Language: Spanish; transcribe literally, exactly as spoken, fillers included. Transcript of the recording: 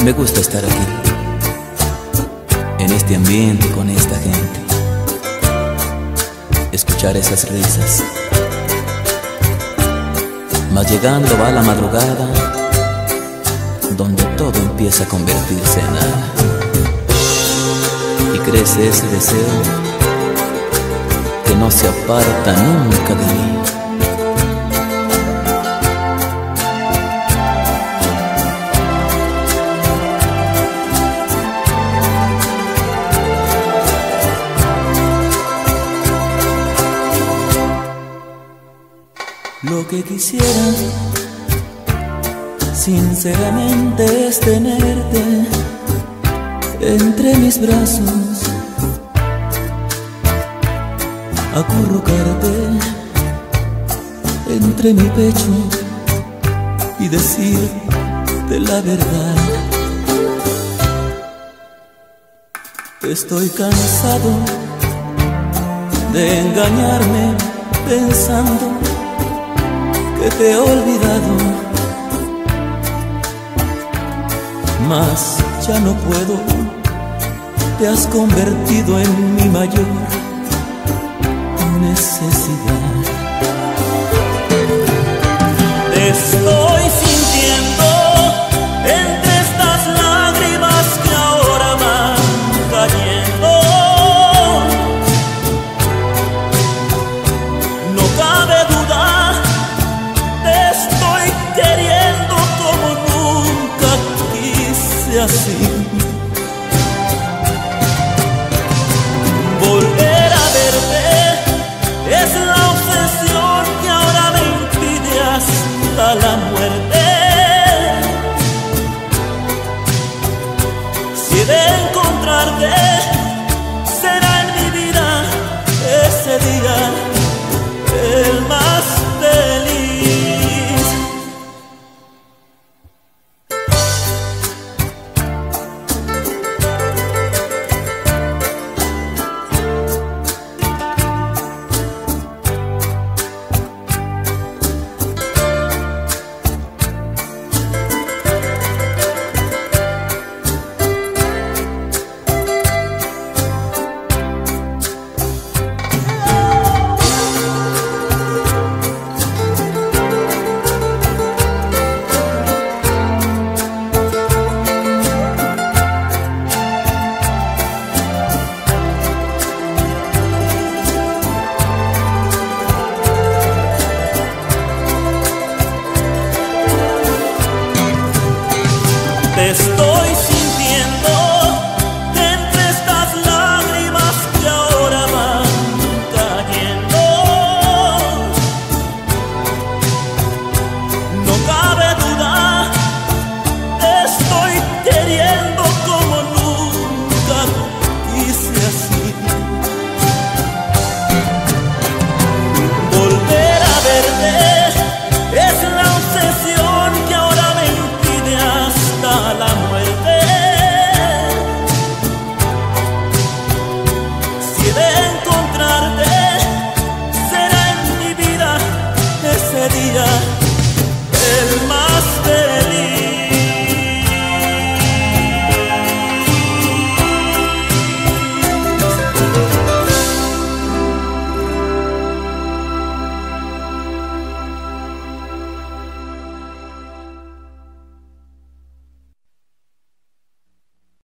Me gusta estar aquí, en este ambiente, con esta gente, escuchar esas risas. Mas llegando va la madrugada, donde todo empieza a convertirse en nada, y crece ese deseo que no se aparta nunca de mí. Lo que quisiera, sinceramente, es tenerte entre mis brazos, acurrucarte entre mi pecho y decirte la verdad. Estoy cansado de engañarme pensando que te he olvidado, mas ya no puedo. Te has convertido en mi mayor necesidad. Te estoy sintiendo entre estas lágrimas que ahora van cayendo. No cabe duda, queriendo como nunca quise así. Volver a verte es la obsesión que ahora me impide hasta la muerte. Si he de encontrarte, será en mi vida ese día el más feliz. Estoy